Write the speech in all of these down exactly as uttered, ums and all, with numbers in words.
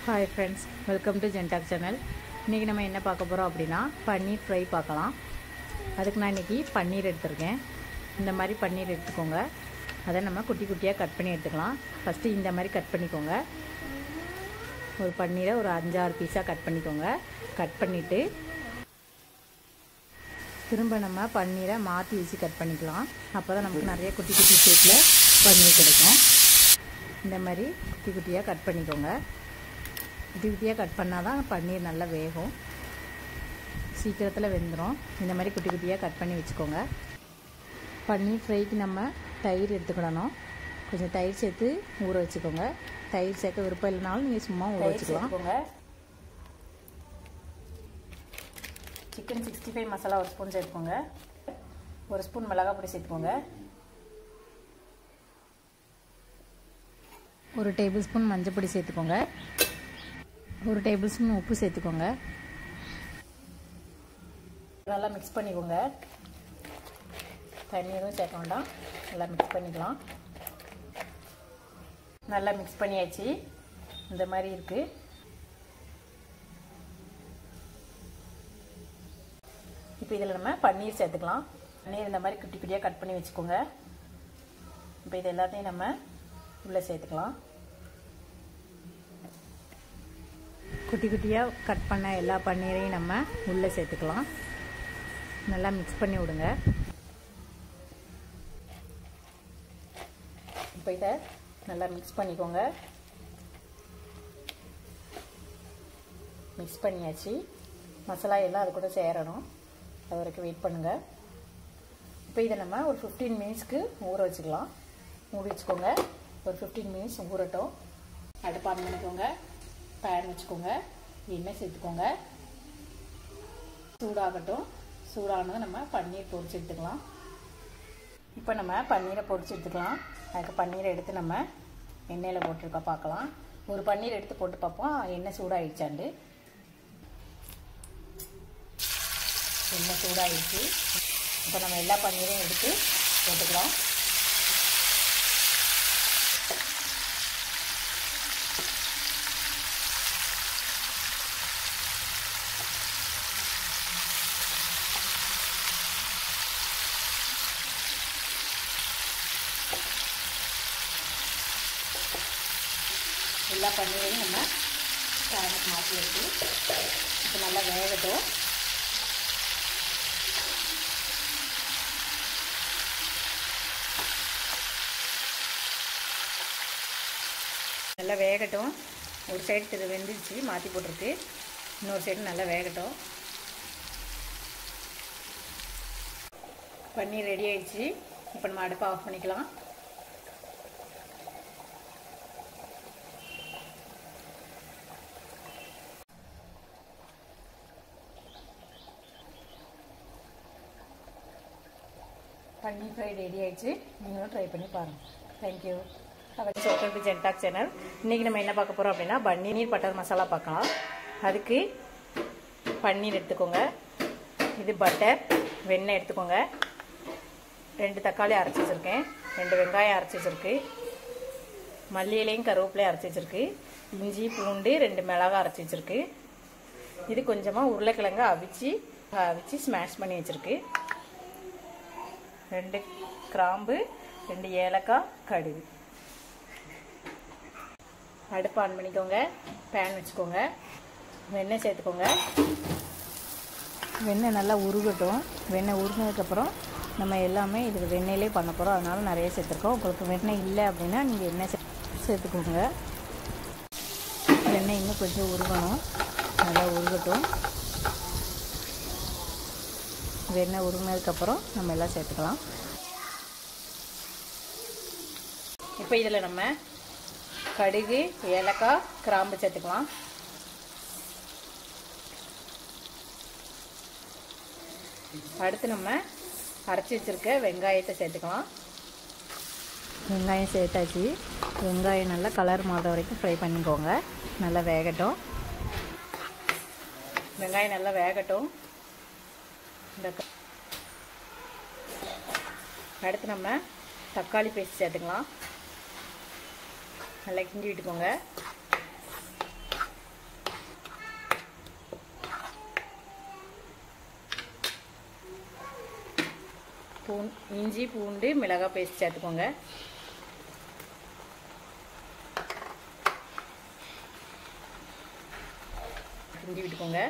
Hi friends, welcome to Gentak channel. இன்றைக்கி நம்ம என்ன பார்க்க போகிறோம் அப்படின்னா பன்னீர் ஃப்ரை பார்க்கலாம். அதுக்கு நான் இன்றைக்கி பன்னீர் எடுத்துருக்கேன். இந்த மாதிரி பன்னீர் எடுத்துக்கோங்க. அதை நம்ம குட்டி குட்டியாக கட் பண்ணி எடுத்துக்கலாம். ஃபஸ்ட்டு இந்த மாதிரி கட் பண்ணிக்கோங்க. ஒரு பன்னீரை ஒரு அஞ்சாறு பீஸாக கட் பண்ணிக்கோங்க. கட் பண்ணிவிட்டு திரும்ப நம்ம பன்னீரை மாற்றி வச்சு கட் பண்ணிக்கலாம். அப்போ தான் நமக்கு நிறைய குட்டி குட்டி ஷேப்பில் பன்னீர் கிடைக்கும். இந்த மாதிரி குட்டி குட்டியாக கட் பண்ணிக்கோங்க. குட்டி குட்டியாக கட் பண்ணால் தான் பன்னீர் நல்லா வேகும், சீக்கிரத்தில் வெந்துடும். இந்த மாதிரி குட்டி குட்டியாக கட் பண்ணி வச்சுக்கோங்க. பன்னீர் ஃப்ரைக்கு நம்ம தயிர் எடுத்துக்கிடணும். கொஞ்சம் தயிர் சேர்த்து ஊற வச்சுக்கோங்க. தயிர் சேர்க்க விருப்பம் இல்லைனாலும் நீங்கள் சும்மா ஊற வச்சுக்கலாம். சிக்கன் சிக்ஸ்டி ஃபைவ் மசாலா ஒரு ஸ்பூன் சேர்த்துக்கோங்க. ஒரு ஸ்பூன் மிளகாய் பொடி சேர்த்துக்கோங்க. ஒரு டேபிள் ஸ்பூன் மஞ்சள் பொடி சேர்த்துக்கோங்க. ஒரு டேபிள் ஸ்பூன் உப்பு சேர்த்துக்கோங்க. நல்லா மிக்ஸ் பண்ணிக்கோங்க. தண்ணி எதுவும் சேர்க்க வேண்டாம், நல்லா மிக்ஸ் பண்ணிக்கலாம். நல்லா மிக்ஸ் பண்ணியாச்சு. இந்த மாதிரி இருக்குது. இப்போ இதில் நம்ம பன்னீர் சேர்த்துக்கலாம். பன்னீர் இந்த மாதிரி குட்டி குட்டியாக கட் பண்ணி வச்சுக்கோங்க. இப்போ இது எல்லாத்தையும் நம்ம உள்ளே சேர்த்துக்கலாம். குட்டி குட்டியாக கட் பண்ண எல்லா பன்னீரையும் நம்ம உள்ளே சேர்த்துக்கலாம். நல்லா மிக்ஸ் பண்ணி விடுங்க. இப்போ இதை நல்லா மிக்ஸ் பண்ணிக்கோங்க. மிக்ஸ் பண்ணியாச்சு. மசாலா எல்லாம் அது கூட சேரணும். அது வரைக்கும் வெயிட் பண்ணுங்கள். இப்போ இதை நம்ம ஒரு ஃபிஃப்டீன் மினிட்ஸ்க்கு ஊற வச்சுக்கலாம். மூடி வச்சுக்கோங்க. ஒரு ஃபிஃப்டீன் மினிட்ஸ் ஊறட்டும். அடுப்பு ஆன் பண்ணிக்கோங்க. பேன் வச்சுக்கோங்க. எண்ணெய் சேர்த்துக்கோங்க. சூடாகட்டும். சூடானது நம்ம பன்னீர் பொரிச்சு எடுத்துக்கலாம். இப்போ நம்ம பன்னீரை பொரிச்சு எடுத்துக்கலாம். அதுக்கு பன்னீரை எடுத்து நம்ம எண்ணெயில் போட்டிருக்க பார்க்கலாம். ஒரு பன்னீர் எடுத்து போட்டு பார்ப்போம் எண்ணெய் சூடாகிடுச்சாண்டு. எண்ணெய் சூடாகிடுச்சு. இப்போ நம்ம எல்லா பன்னீரையும் எடுத்து போட்டுக்கலாம். எல்லா பன்னீரையும் நம்ம பேனுக்கு மாற்றி எடுத்து இப்போ நல்லா வேகட்டும். நல்லா வேகட்டும். ஒரு சைடு இது வெந்துருச்சு, மாற்றி போட்டிருக்கு. இன்னொரு சைடு நல்லா வேகட்டும். பன்னீர் ரெடி ஆயிடுச்சு. இப்போ நம்ம அடுப்பை ஆஃப் பண்ணிக்கலாம். பன்னீர் ஃப்ரை ரெடி ஆயிடுச்சு. நீங்களும் ட்ரை பண்ணி பாருங்கள். தேங்க்யூ. வெல்கம் டு ஜென்டாக் சேனல். இன்றைக்கி நம்ம என்ன பார்க்க போகிறோம் அப்படின்னா பன்னீர் பட்டர் மசாலா பார்க்கலாம். அதுக்கு பன்னீர் எடுத்துக்கோங்க. இது பட்டர், வெண்ணெய் எடுத்துக்கோங்க. ரெண்டு தக்காளி அரைச்சி வச்சுருக்கேன். ரெண்டு வெங்காயம் அரைச்சி வச்சுருக்கு. மல்லி இலையும் கருவேப்பிலையும் அரைச்சி வச்சுருக்கு. இஞ்சி பூண்டு ரெண்டு மிளகாய் அரைச்சி வச்சுருக்கு. இது கொஞ்சமாக உருளைக்கிழங்கு அவிச்சு அவிச்சு ஸ்மாஷ் பண்ணி வச்சுருக்கு. ரெண்டு கிராம்பு, ரெண்டு ஏலக்காய், கடுகு. அடுப்பு ஆன் பண்ணிக்கோங்க. பேன் வச்சுக்கோங்க. வெண்ணெய் சேர்த்துக்கோங்க. வெண்ணெய் நல்லா உருகட்டும். வெண்ணெய் உருகினதுக்கப்புறம் நம்ம எல்லாமே இதுக்கு வெண்ணெயிலே பண்ண போகிறோம். அதனால நிறைய சேர்த்துருக்கோம். உங்களுக்கு வெண்ணெய் இல்லை அப்படின்னா நீங்கள் எண்ணெய் சே சேர்த்துக்கோங்க. வெண்ணெய் இன்னும் கொஞ்சம் உருகணும். நல்லா உருகட்டும். வெண்ணெய் உருகினதுக்கப்புறம் நம்ம எல்லாம் சேர்த்துக்கலாம். இப்போ இதில் நம்ம கடுகு, ஏலக்காய், கிராம்பு சேர்த்துக்கலாம். அடுத்து நம்ம அரைச்சி வச்சுருக்க வெங்காயத்தை சேர்த்துக்கலாம். வெங்காயம் சேர்த்தாச்சு. வெங்காயம் நல்லா கலர் மாறுற வரைக்கும் ஃப்ரை பண்ணிக்கோங்க. நல்லா வேகட்டும். வெங்காயம் நல்லா வேகட்டும். அடுத்து நம்ம தக்காளி பேஸ்ட் சேர்த்துக்கலாம். நல்லா கிண்டி விட்டுக்கோங்க. பூன் இஞ்சி பூண்டு மிளகாய் பேஸ்ட் சேர்த்துக்கோங்க. கிண்டி விட்டுக்கோங்க.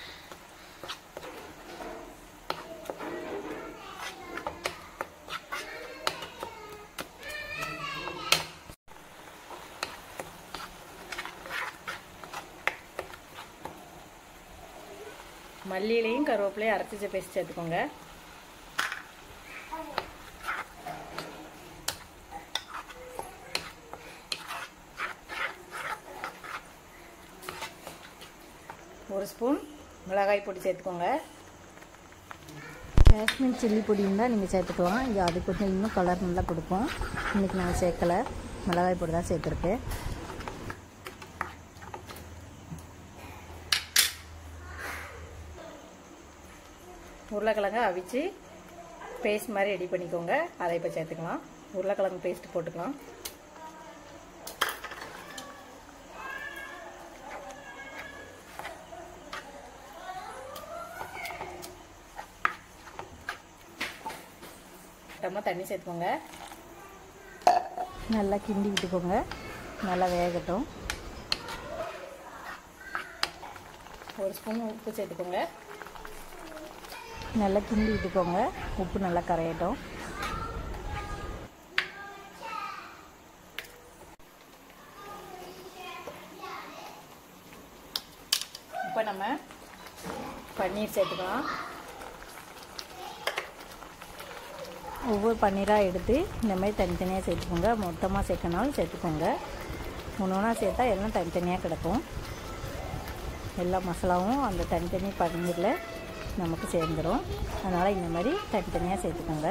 மல்லியிலையும் கருவேப்பிலையும் அரைச்சி பேஸ்ட் சேர்த்துக்கோங்க. ஒரு ஸ்பூன் மிளகாய் பொடி சேர்த்துக்கோங்க. காஷ்மீர் சில்லி பொடி இருந்தால் நீங்கள் சேர்த்துக்கலாம். இது அது கொஞ்சம் இன்னும் கலர் நல்லா கொடுக்கும். இன்றைக்கி நான் சேர்க்கலை, மிளகாய் பொடி தான் சேர்த்துருக்கேன். உருளைக்கிழங்கு அவிச்சு பேஸ்ட் மாதிரி ரெடி பண்ணிக்கோங்க. அதை இப்போ சேர்த்துக்கலாம். உருளைக்கிழங்கு பேஸ்ட் போட்டுக்கலாம். டம்ளர் தண்ணி சேர்த்துக்கோங்க. நல்லா கிண்டி விட்டுக்கோங்க. நல்லா வேகட்டும். ஒரு ஸ்பூன் உப்பு சேர்த்துக்கோங்க. நல்லா கிண்டி விட்டுக்கோங்க. உப்பு நல்லா கரையட்டும். இப்போ நம்ம பன்னீர் சேர்த்துக்கலாம். ஒவ்வொரு பன்னீராக எடுத்து இந்த மாதிரி தனித்தனியாக சேர்த்துக்கோங்க. மொத்தமாக சேர்க்கனாலும் சேர்த்துக்கோங்க. ஒன்று ஒன்றா சேர்த்தா எல்லாம் தனித்தனியாக கிடக்கும். எல்லா மசாலாவும் அந்த தனித்தனி பன்னீரில் நமக்கு சேர்ந்துடும். அதனால் இந்த மாதிரி தனித்தனியாக சேர்த்துக்கோங்க.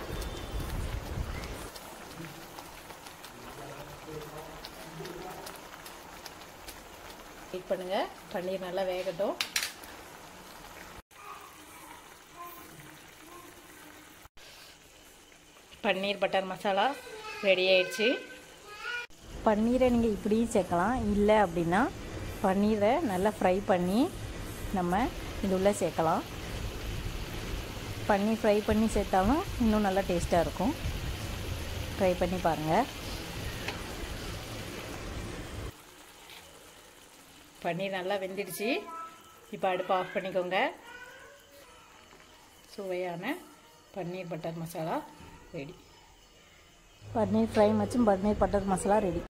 வெயிட் பண்ணுங்கள். பன்னீர் நல்லா வேகட்டும். பன்னீர் பட்டர் மசாலா ரெடி ஆயிடுச்சு. பன்னீரை நீங்கள் இப்படியும் சேர்க்கலாம். இல்லை அப்படின்னா பன்னீரை நல்லா ஃப்ரை பண்ணி நம்ம இது உள்ளே சேர்க்கலாம். பன்னீர் ஃப்ரை பண்ணி சேர்த்தாலும் இன்னும் நல்லா டேஸ்ட்டாக இருக்கும். ட்ரை பண்ணி பாருங்கள். பன்னீர் நல்லா வெந்துடுச்சு. இப்போ அடுப்பு ஆஃப் பண்ணிக்கோங்க. சுவையான paneer butter masala ready. Paneer fry மற்றும் பன்னீர் பட்டர் மசாலா ரெடி.